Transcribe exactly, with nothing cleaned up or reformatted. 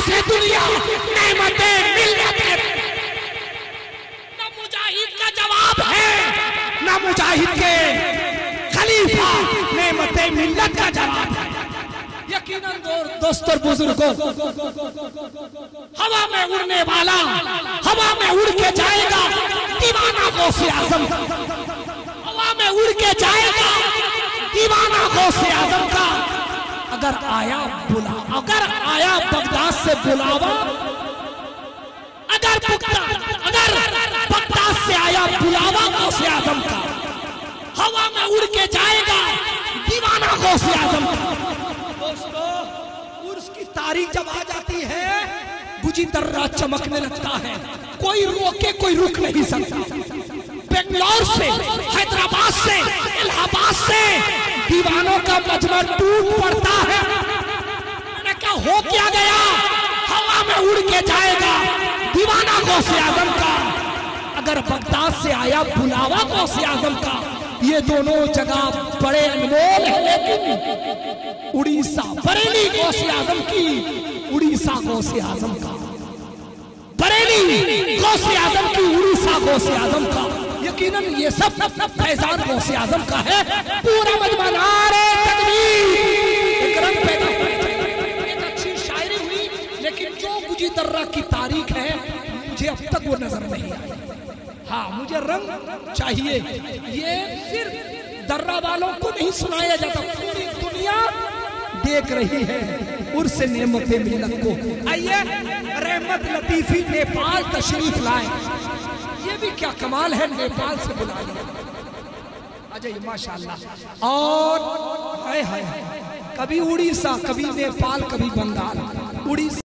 से दुनिया नेमते मिल्लत के। न मुजाहिद का जवाब है, न मुजाहिद के खलीफा नेमते मिल्लत का जवाब है। यकीनन दोस्तों बुजुर्गों, हवा में उड़ने वाला हवा में उड़ के जाएगा दीवाना गौसे आजम, हवा में उड़ के जाएगा दीवाना गौसे आजम का। अगर आया बुला अगर आया बगदाद से बुलावा, अगर अगर बगदाद से आया बुलावा गौसे आजम का, हवा में उड़ के जाएगा दीवाना गौसे आजम का। दोस्तों, उर्स की तारीख जब आ जाती है गुजी दर्रा चमकने लगता है, कोई रोके कोई रुक नहीं सकता। बेंगलोर से, हैदराबाद से, इलाहाबाद से दीवानों का मजमा टूट पड़ता है। मैंने कहा हो क्या गया, हवा में उड़ के जाएगा दीवाना गौसे आजम का। अगर बगदाद से आया बुलावा गौसे आजम का, ये दोनों जगह बड़े अनमोल है। लेकिन उड़ीसा बरेली गौसे आजम की, उड़ीसा गौसे आजम का, बरेली गौसे आजम की, उड़ीसा गौसे आजम का। यकीनन ये सब फैजान गौसे आजम का है। पूरा मजमा नारे तकबीर, एक रंग पैदा हुआ, एक अच्छी शायरी हुई, लेकिन जो गुजी दर्रा की तारीख है मुझे अब तक वो नजर नहीं आई। हाँ, मुझे रंग चाहिए। ये सिर्फ दर्रा वालों को नहीं सुनाया जाता, पूरी दुनिया देख रही है उर्स नेमते मिल्लत को। आइए रहमत लतीफी नेपाल तशरीफ लाए। ये भी क्या कमाल है, नेपाल से बुला लिया। अजय माशाल्लाह। और हाय हाय, कभी उड़ीसा, कभी नेपाल, कभी बंगाल, उड़ीसा